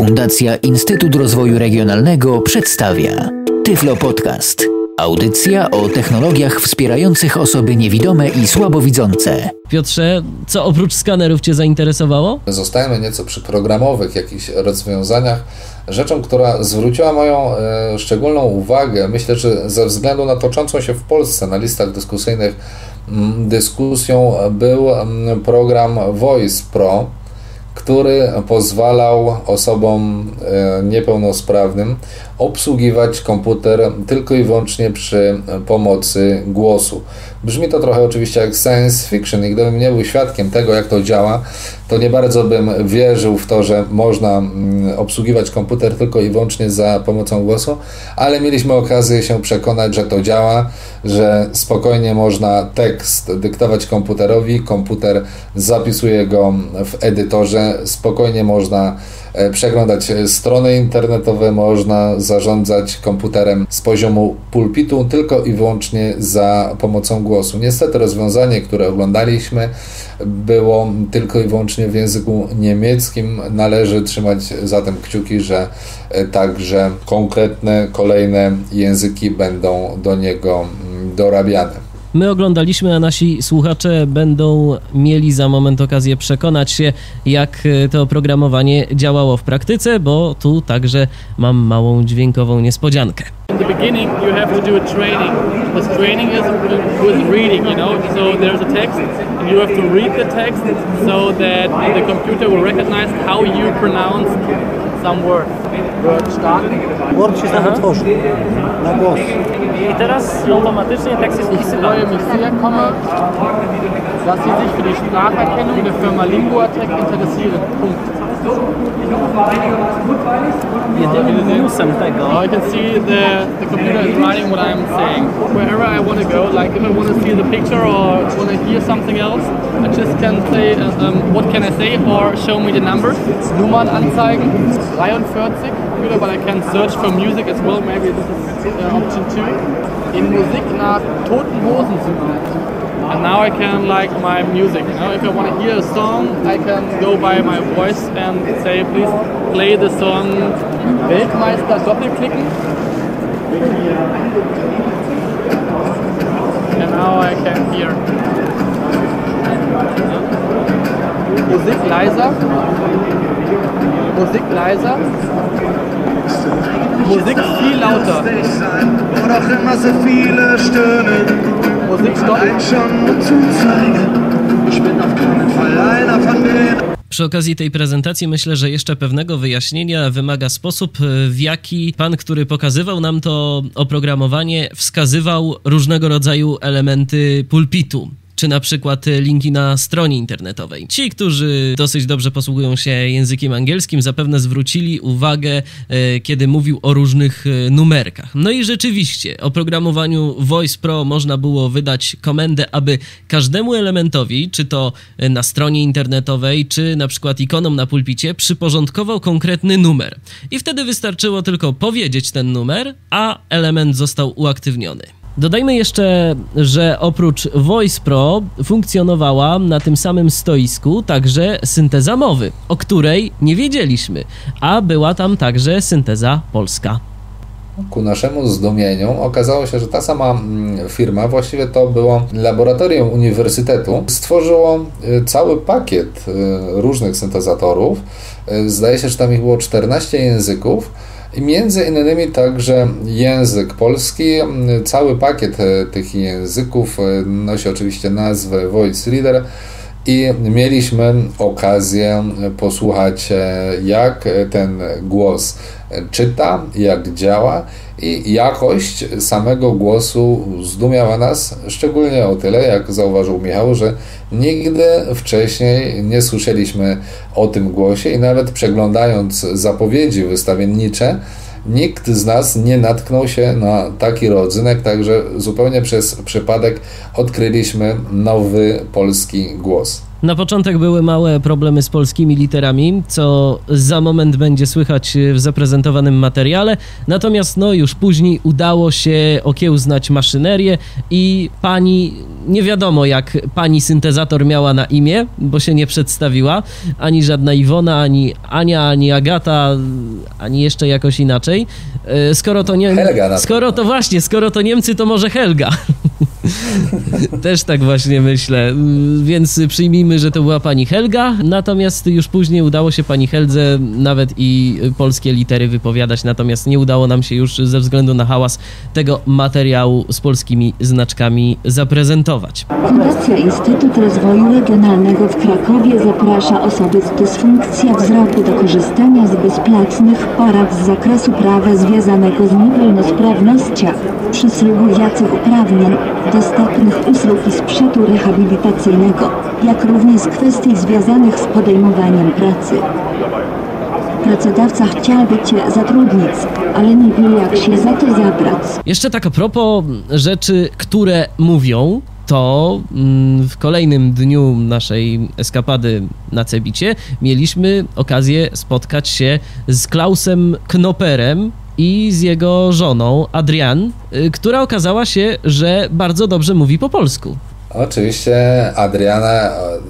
Fundacja Instytut Rozwoju Regionalnego przedstawia Tyflo Podcast. Audycja o technologiach wspierających osoby niewidome i słabowidzące. Piotrze, co oprócz skanerów Cię zainteresowało? Zostajemy nieco przy programowych jakichś rozwiązaniach. Rzeczą, która zwróciła moją szczególną uwagę, myślę, że ze względu na toczącą się w Polsce na listach dyskusyjnych dyskusją, był program Voice Pro, który pozwalał osobom niepełnosprawnym obsługiwać komputer tylko i wyłącznie przy pomocy głosu. Brzmi to trochę oczywiście jak science fiction i gdybym nie był świadkiem tego, jak to działa, to nie bardzo bym wierzył w to, że można obsługiwać komputer tylko i wyłącznie za pomocą głosu, ale mieliśmy okazję się przekonać, że to działa, że spokojnie można tekst dyktować komputerowi, komputer zapisuje go w edytorze, spokojnie można przeglądać strony internetowe, można zarządzać komputerem z poziomu pulpitu tylko i wyłącznie za pomocą głosu. Niestety rozwiązanie, które oglądaliśmy, było tylko i wyłącznie w języku niemieckim. Należy trzymać zatem kciuki, że także konkretne kolejne języki będą do niego dorabiane. My oglądaliśmy, a nasi słuchacze będą mieli za moment okazję przekonać się, jak to oprogramowanie działało w praktyce, bo tu także mam małą dźwiękową niespodziankę. In the beginning, you have to do a training. This training is with reading, you know. So there's a text, and you have to read the text so that the computer will recognize how you pronounce some word. Word się sam tworzy na głos. I teraz automatycznie tekst jest wpisywany. Ich neue Messier komme, dass Sie sich für die Spracherkennung der Firma Linguatec interessieren. Punkt. Jedynym minusem tego, I can see the computer is writing what I'm saying. Wherever I want to go, like if I want to see the picture or want to hear something else, I just can say, what can I say, or show me the numbers. Nummern anzeigen, 43, but I can search for music as well, maybe this is option 2. In Musik nach Toten Hosen suchen. And now I can like my music, you know, if I want to hear a song, I can go by my voice and say, please play the song Weltmeister doppelklicken. And now I can hear. Musik leiser. Musik leiser. Musik viel lauter. Wo doch immer so viele stöhnen. Musik stoppen. Schon zuzeigen. Ich bin auf keinen Fall einer von denen. Przy okazji tej prezentacji myślę, że jeszcze pewnego wyjaśnienia wymaga sposób, w jaki pan, który pokazywał nam to oprogramowanie, wskazywał różnego rodzaju elementy pulpitu, czy na przykład linki na stronie internetowej. Ci, którzy dosyć dobrze posługują się językiem angielskim, zapewne zwrócili uwagę, kiedy mówił o różnych numerkach. No i rzeczywiście, oprogramowaniu Voice Pro można było wydać komendę, aby każdemu elementowi, czy to na stronie internetowej, czy na przykład ikonom na pulpicie, przyporządkował konkretny numer. I wtedy wystarczyło tylko powiedzieć ten numer, a element został uaktywniony. Dodajmy jeszcze, że oprócz Voice Pro funkcjonowała na tym samym stoisku także synteza mowy, o której nie wiedzieliśmy, a była tam także synteza polska. Ku naszemu zdumieniu okazało się, że ta sama firma, właściwie to było laboratorium uniwersytetu, stworzyło cały pakiet różnych syntezatorów. Zdaje się, że tam ich było 14 języków. I między innymi także język polski. Cały pakiet tych języków nosi oczywiście nazwę Voice Reader i mieliśmy okazję posłuchać, jak ten głos czyta, jak działa i jakość samego głosu zdumiała nas, szczególnie o tyle, jak zauważył Michał, że nigdy wcześniej nie słyszeliśmy o tym głosie i nawet przeglądając zapowiedzi wystawiennicze, nikt z nas nie natknął się na taki rodzynek, także zupełnie przez przypadek odkryliśmy nowy polski głos. Na początek były małe problemy z polskimi literami, co za moment będzie słychać w zaprezentowanym materiale, natomiast już później udało się okiełznać maszynerię i pani, nie wiadomo jak pani syntezator miała na imię, bo się nie przedstawiła, ani żadna Iwona, ani Ania, ani Agata, ani jeszcze jakoś inaczej. Skoro to Niemcy, to może Helga. Też tak właśnie myślę, więc przyjmijmy, że to była pani Helga, natomiast już później udało się pani Heldze nawet i polskie litery wypowiadać, natomiast nie udało nam się już ze względu na hałas tego materiału z polskimi znaczkami zaprezentować. Fundacja Instytut Rozwoju Regionalnego w Krakowie zaprasza osoby z dysfunkcją wzroku do korzystania z bezpłatnych porad z zakresu prawa związanego z niepełnosprawnością, przysługujących uprawnień, dostępnych usług i sprzętu rehabilitacyjnego, jak również kwestii związanych z podejmowaniem pracy. Pracodawca chciałby Cię zatrudnić, ale nie wie jak się za to zabrać. Jeszcze tak a propos rzeczy, które mówią, to w kolejnym dniu naszej eskapady na Cebicie mieliśmy okazję spotkać się z Klausem Knoperem i z jego żoną Adrian, która okazała się, że bardzo dobrze mówi po polsku. Oczywiście Adriana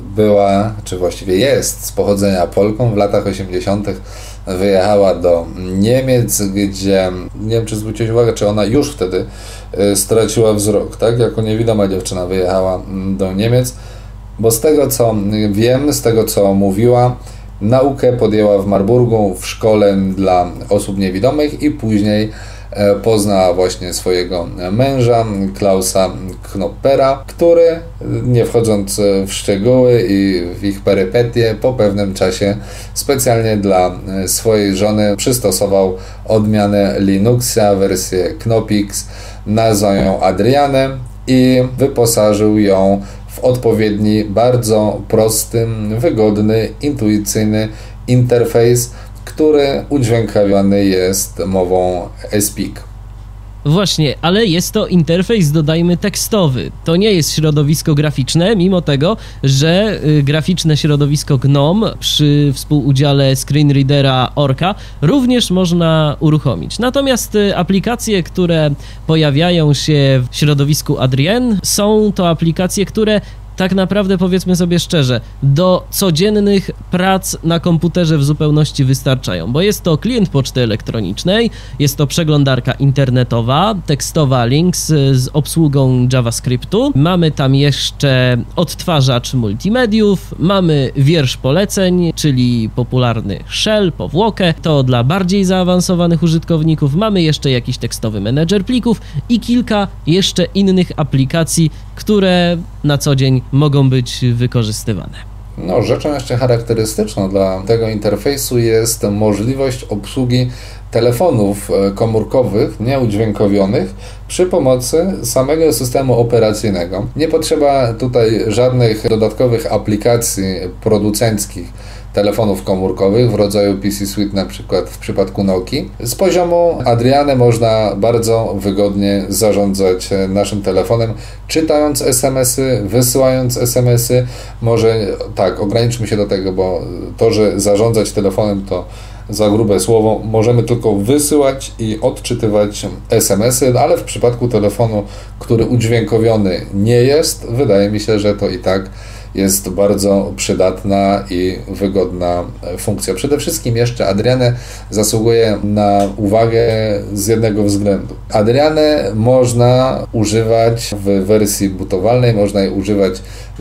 była, czy właściwie jest z pochodzenia Polką. W latach 80. wyjechała do Niemiec, gdzie, nie wiem czy zwróciłeś uwagę, czy ona już wtedy straciła wzrok, tak? Jako niewidoma dziewczyna wyjechała do Niemiec, bo z tego co wiem, z tego co mówiła, naukę podjęła w Marburgu w szkole dla osób niewidomych i później poznała właśnie swojego męża, Klausa Knoppera, który, nie wchodząc w szczegóły i w ich perypetie, po pewnym czasie specjalnie dla swojej żony przystosował odmianę Linuxa, wersję Knoppix, nazwał ją Adrianę i wyposażył ją w odpowiedni, bardzo prosty, wygodny, intuicyjny interfejs, który udźwiękawiony jest mową SPEAK. Właśnie, ale jest to interfejs, dodajmy, tekstowy. To nie jest środowisko graficzne, mimo tego, że graficzne środowisko GNOME przy współudziale screenreadera Orca również można uruchomić. Natomiast aplikacje, które pojawiają się w środowisku Adrian, są to aplikacje, które tak naprawdę, powiedzmy sobie szczerze, do codziennych prac na komputerze w zupełności wystarczają, bo jest to klient poczty elektronicznej, jest to przeglądarka internetowa, tekstowa Lynx z obsługą JavaScriptu, mamy tam jeszcze odtwarzacz multimediów, mamy wiersz poleceń, czyli popularny shell, powłokę, to dla bardziej zaawansowanych użytkowników, mamy jeszcze jakiś tekstowy menedżer plików i kilka jeszcze innych aplikacji, które na co dzień mogą być wykorzystywane. Rzeczą jeszcze charakterystyczną dla tego interfejsu jest możliwość obsługi telefonów komórkowych nieudźwiękowionych przy pomocy samego systemu operacyjnego. Nie potrzeba tutaj żadnych dodatkowych aplikacji producenckich telefonów komórkowych w rodzaju PC Suite, na przykład w przypadku Nokii. Z poziomu Adriany można bardzo wygodnie zarządzać naszym telefonem, czytając SMS-y, wysyłając SMS-y. Może tak, ograniczmy się do tego, bo to, że zarządzać telefonem to za grube słowo, możemy tylko wysyłać i odczytywać SMS-y, ale w przypadku telefonu, który udźwiękowiony nie jest, wydaje mi się, że to i tak jest bardzo przydatna i wygodna funkcja. Przede wszystkim jeszcze Adrianę zasługuje na uwagę z jednego względu. Adrianę można używać w wersji bootowalnej, można jej używać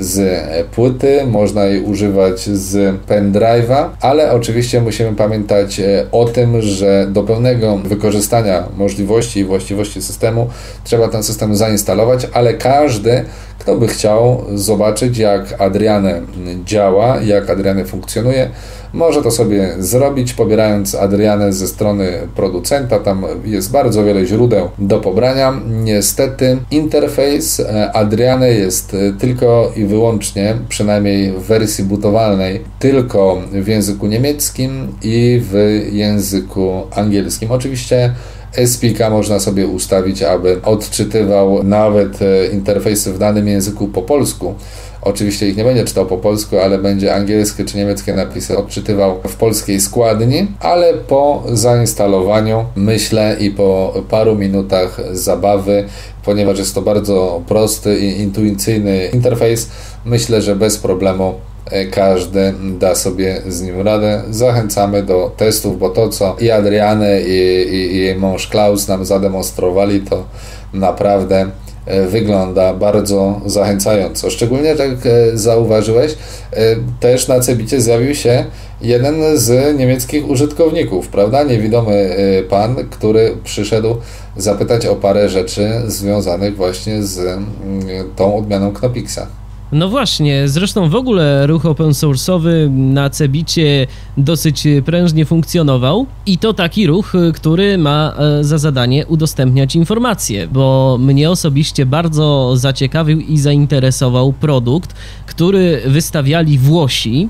z płyty, można jej używać z pendrive'a, ale oczywiście musimy pamiętać o tym, że do pełnego wykorzystania możliwości i właściwości systemu trzeba ten system zainstalować, ale każdy, kto by chciał zobaczyć, jak Adrianę działa, jak Adrianę funkcjonuje, może to sobie zrobić, pobierając Adrianę ze strony producenta. Tam jest bardzo wiele źródeł do pobrania. Niestety interfejs Adriany jest tylko i wyłącznie, przynajmniej w wersji bootowalnej, tylko w języku niemieckim i w języku angielskim. Oczywiście SPEAK można sobie ustawić, aby odczytywał nawet interfejsy w danym języku po polsku, Oczywiście ich nie będzie czytał po polsku, ale będzie angielskie czy niemieckie napisy odczytywał w polskiej składni, ale po zainstalowaniu, myślę, i po paru minutach zabawy, ponieważ jest to bardzo prosty i intuicyjny interfejs, myślę, że bez problemu każdy da sobie z nim radę. Zachęcamy do testów, bo to, co i Adriane, i jej mąż Klaus nam zademonstrowali, to naprawdę wygląda bardzo zachęcająco. Szczególnie, tak zauważyłeś, też na Cebicie zjawił się jeden z niemieckich użytkowników, prawda? Niewidomy pan, który przyszedł zapytać o parę rzeczy związanych właśnie z tą odmianą Knopixa. No właśnie, zresztą w ogóle ruch open source'owy na Cebicie dosyć prężnie funkcjonował i to taki ruch, który ma za zadanie udostępniać informacje, bo mnie osobiście bardzo zaciekawił i zainteresował produkt, który wystawiali Włosi.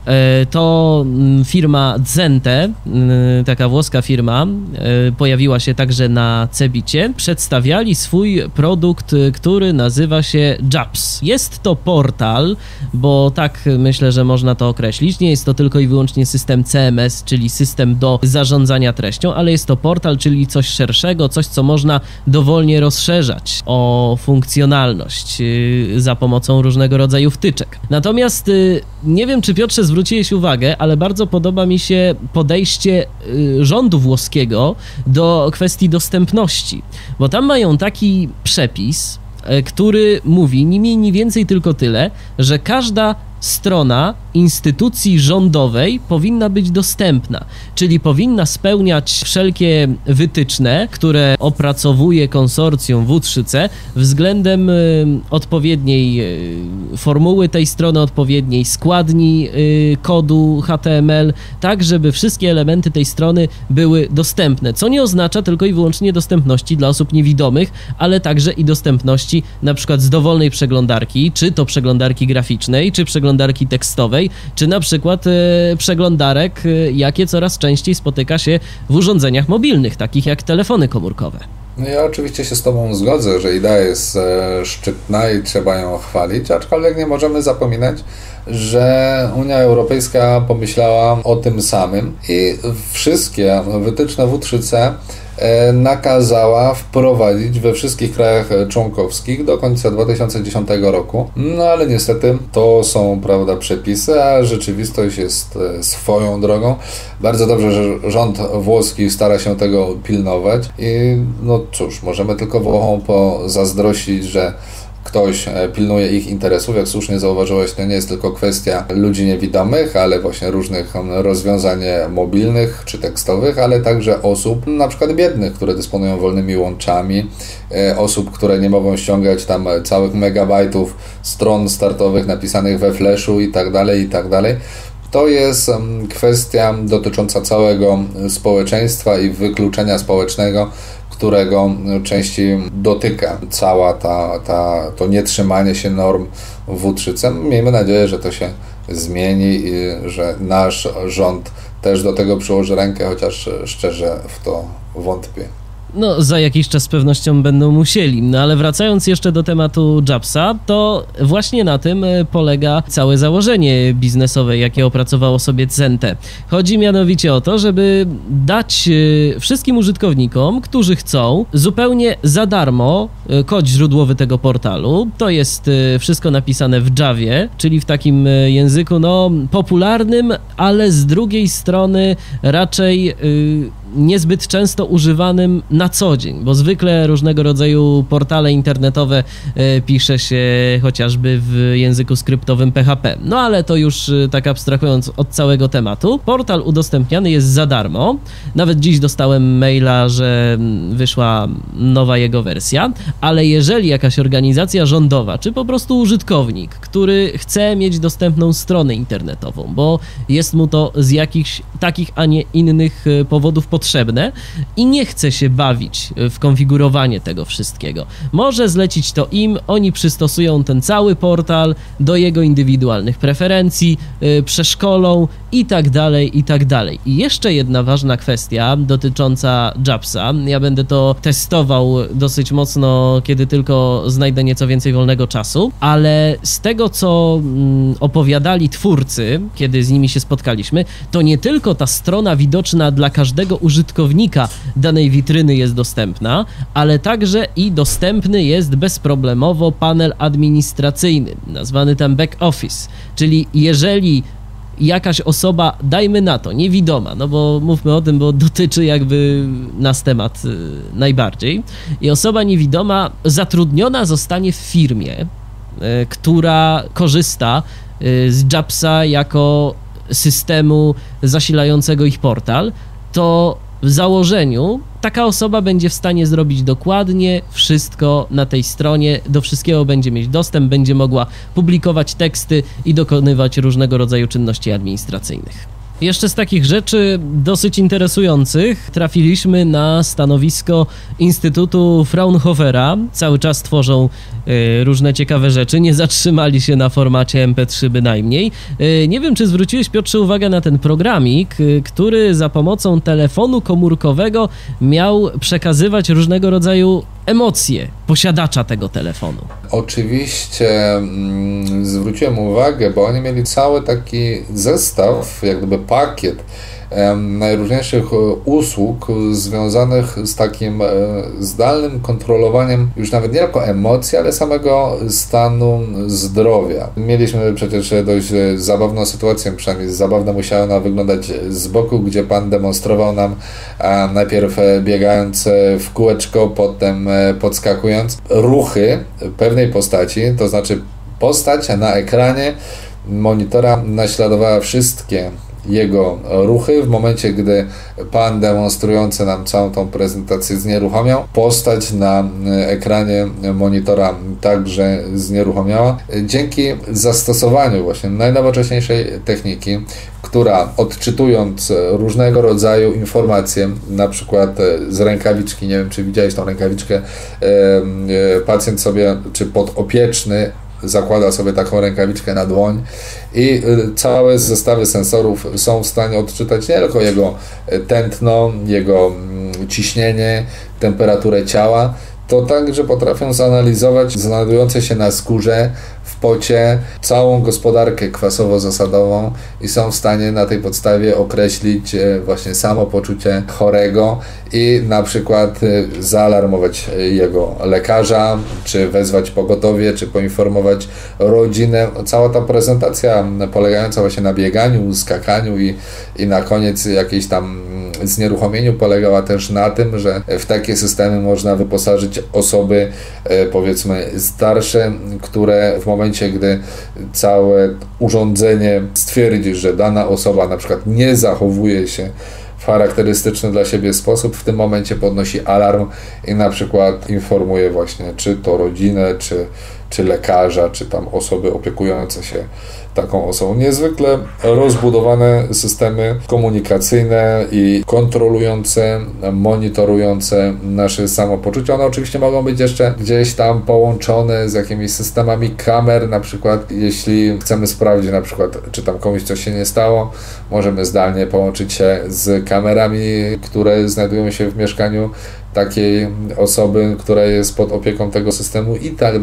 To firma Zente, taka włoska firma, pojawiła się także na Cebicie. Przedstawiali swój produkt, który nazywa się JAPS. Jest to portal, bo tak myślę, że można to określić. Nie jest to tylko i wyłącznie system CMS, czyli system do zarządzania treścią, ale jest to portal, czyli coś szerszego, coś, co można dowolnie rozszerzać o funkcjonalność za pomocą różnego rodzaju wtyczek. Natomiast nie wiem, czy Piotrze zwróciłeś uwagę, ale bardzo podoba mi się podejście rządu włoskiego do kwestii dostępności, bo tam mają taki przepis, który mówi ni mniej, ni więcej tylko tyle, że każda strona instytucji rządowej powinna być dostępna, czyli powinna spełniać wszelkie wytyczne, które opracowuje konsorcjum W3C względem odpowiedniej formuły tej strony, odpowiedniej składni kodu HTML, tak żeby wszystkie elementy tej strony były dostępne, co nie oznacza tylko i wyłącznie dostępności dla osób niewidomych, ale także i dostępności na przykład z dowolnej przeglądarki, czy to przeglądarki graficznej, czy przeglądarki tekstowej, czy na przykład przeglądarek, jakie coraz częściej spotyka się w urządzeniach mobilnych, takich jak telefony komórkowe. No ja oczywiście się z Tobą zgodzę, że idea jest szczytna i trzeba ją chwalić, aczkolwiek nie możemy zapominać, że Unia Europejska pomyślała o tym samym i wszystkie wytyczne W3C nakazała wprowadzić we wszystkich krajach członkowskich do końca 2010 roku. No ale niestety to są, prawda, przepisy, a rzeczywistość jest swoją drogą. Bardzo dobrze, że rząd włoski stara się tego pilnować i no cóż, możemy tylko Włochom pozazdrościć, że ktoś pilnuje ich interesów. Jak słusznie zauważyłeś, to nie jest tylko kwestia ludzi niewidomych, ale właśnie różnych rozwiązań mobilnych czy tekstowych, ale także osób na przykład biednych, które dysponują wolnymi łączami, osób, które nie mogą ściągać tam całych megabajtów stron startowych napisanych we Flashu i tak dalej. To jest kwestia dotycząca całego społeczeństwa i wykluczenia społecznego, którego częściej dotyka cała to nietrzymanie się norm W3C. Miejmy nadzieję, że to się zmieni i że nasz rząd też do tego przyłoży rękę, chociaż szczerze w to wątpię. No, za jakiś czas z pewnością będą musieli. No, ale wracając jeszcze do tematu JAPS-a, to właśnie na tym polega całe założenie biznesowe, jakie opracowało sobie Zente. Chodzi mianowicie o to, żeby dać wszystkim użytkownikom, którzy chcą, zupełnie za darmo kod źródłowy tego portalu. To jest wszystko napisane w Javie, czyli w takim języku, no, popularnym, ale z drugiej strony raczej niezbyt często używanym na co dzień, bo zwykle różnego rodzaju portale internetowe pisze się chociażby w języku skryptowym PHP. No ale to już tak abstrahując od całego tematu. Portal udostępniany jest za darmo. Nawet dziś dostałem maila, że wyszła nowa jego wersja, ale jeżeli jakaś organizacja rządowa, czy po prostu użytkownik, który chce mieć dostępną stronę internetową, bo jest mu to z jakichś takich, a nie innych powodów potrzebne i nie chce się bawić w konfigurowanie tego wszystkiego, może zlecić to im, oni przystosują ten cały portal do jego indywidualnych preferencji, przeszkolą i tak dalej, i tak dalej. I jeszcze jedna ważna kwestia dotycząca JAWSa. Ja będę to testował dosyć mocno, kiedy tylko znajdę nieco więcej wolnego czasu, ale z tego, co opowiadali twórcy, kiedy z nimi się spotkaliśmy, to nie tylko ta strona widoczna dla każdego użytkownika danej witryny jest dostępna, ale także i dostępny jest bezproblemowo panel administracyjny, nazwany tam back office, czyli jeżeli jakaś osoba, dajmy na to, niewidoma, no bo mówmy o tym, bo dotyczy jakby nas temat najbardziej, i osoba niewidoma zatrudniona zostanie w firmie, która korzysta z JAWSa jako systemu zasilającego ich portal, to w założeniu taka osoba będzie w stanie zrobić dokładnie wszystko na tej stronie, do wszystkiego będzie mieć dostęp, będzie mogła publikować teksty i dokonywać różnego rodzaju czynności administracyjnych. Jeszcze z takich rzeczy dosyć interesujących trafiliśmy na stanowisko Instytutu Fraunhofera. Cały czas tworzą różne ciekawe rzeczy, nie zatrzymali się na formacie MP3 bynajmniej. Nie wiem, czy zwróciłeś, Piotrze, uwagę na ten programik, który za pomocą telefonu komórkowego miał przekazywać różnego rodzaju emocje posiadacza tego telefonu. Oczywiście zwróciłem uwagę, bo oni mieli cały taki zestaw, jak gdyby pakiet najróżniejszych usług związanych z takim zdalnym kontrolowaniem już nawet nie tylko emocji, ale samego stanu zdrowia. Mieliśmy przecież dość zabawną sytuację, przynajmniej zabawna musiała ona wyglądać z boku, gdzie pan demonstrował nam najpierw biegając w kółeczko, potem podskakując ruchy pewnej postaci, to znaczy postać na ekranie monitora naśladowała wszystkie jego ruchy. W momencie, gdy pan demonstrujący nam całą tą prezentację znieruchomiał, postać na ekranie monitora także znieruchomiała. Dzięki zastosowaniu właśnie najnowocześniejszej techniki, która odczytując różnego rodzaju informacje, na przykład z rękawiczki, nie wiem, czy widziałeś tą rękawiczkę, pacjent sobie, czy podopieczny zakłada sobie taką rękawiczkę na dłoń i całe zestawy sensorów są w stanie odczytać nie tylko jego tętno, jego ciśnienie, temperaturę ciała, to także potrafią zanalizować znajdujące się na skórze, w pocie, całą gospodarkę kwasowo-zasadową i są w stanie na tej podstawie określić właśnie samopoczucie chorego i na przykład zaalarmować jego lekarza, czy wezwać pogotowie, czy poinformować rodzinę. Cała ta prezentacja polegająca właśnie na bieganiu, skakaniu i na koniec jakiejś tam znieruchomieniu polegała też na tym, że w takie systemy można wyposażyć osoby powiedzmy starsze, które w momencie, gdy całe urządzenie stwierdzi, że dana osoba na przykład nie zachowuje się w charakterystyczny dla siebie sposób, w tym momencie podnosi alarm i na przykład informuje właśnie czy to rodzinę, czy lekarza, czy tam osoby opiekujące się taką osobą. Niezwykle rozbudowane systemy komunikacyjne i kontrolujące, monitorujące nasze samopoczucie. One oczywiście mogą być jeszcze gdzieś tam połączone z jakimiś systemami kamer, na przykład jeśli chcemy sprawdzić na przykład, czy tam komuś coś się nie stało, możemy zdalnie połączyć się z kamerami, które znajdują się w mieszkaniu takiej osoby, która jest pod opieką tego systemu i tak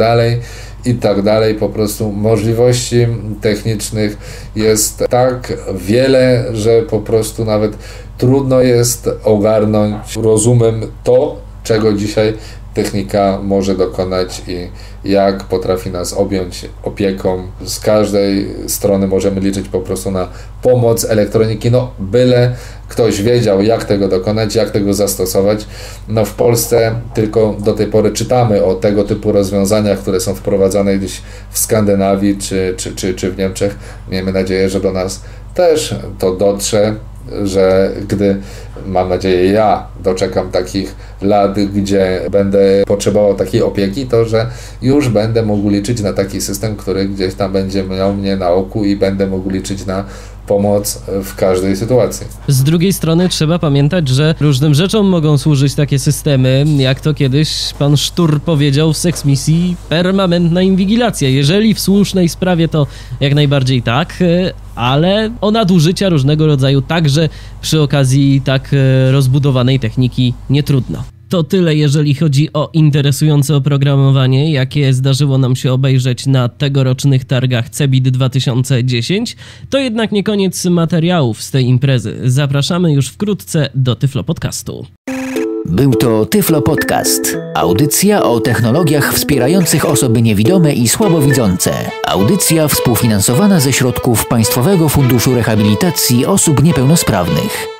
dalej. Po prostu możliwości technicznych jest tak wiele, że po prostu nawet trudno jest ogarnąć rozumem to, czego dzisiaj technika może dokonać i jak potrafi nas objąć opieką. Z każdej strony możemy liczyć po prostu na pomoc elektroniki, byle ktoś wiedział, jak tego dokonać, jak tego zastosować. W Polsce tylko do tej pory czytamy o tego typu rozwiązaniach, które są wprowadzane gdzieś w Skandynawii czy w Niemczech. Miejmy nadzieję, że do nas też to dotrze, że gdy mam nadzieję ja doczekam takich lat, gdzie będę potrzebował takiej opieki, to że już będę mógł liczyć na taki system, który gdzieś tam będzie miał mnie na oku i będę mógł liczyć na pomoc w każdej sytuacji. Z drugiej strony trzeba pamiętać, że różnym rzeczom mogą służyć takie systemy, jak to kiedyś pan Sztur powiedział w Sex Misji, permanentna inwigilacja. Jeżeli w słusznej sprawie, to jak najbardziej tak, ale o nadużycia różnego rodzaju także przy okazji tak rozbudowanej techniki nie trudno. To tyle, jeżeli chodzi o interesujące oprogramowanie, jakie zdarzyło nam się obejrzeć na tegorocznych targach CeBIT 2010. To jednak nie koniec materiałów z tej imprezy. Zapraszamy już wkrótce do Tyflo Podcastu. Był to Tyflo Podcast. Audycja o technologiach wspierających osoby niewidome i słabowidzące. Audycja współfinansowana ze środków Państwowego Funduszu Rehabilitacji Osób Niepełnosprawnych.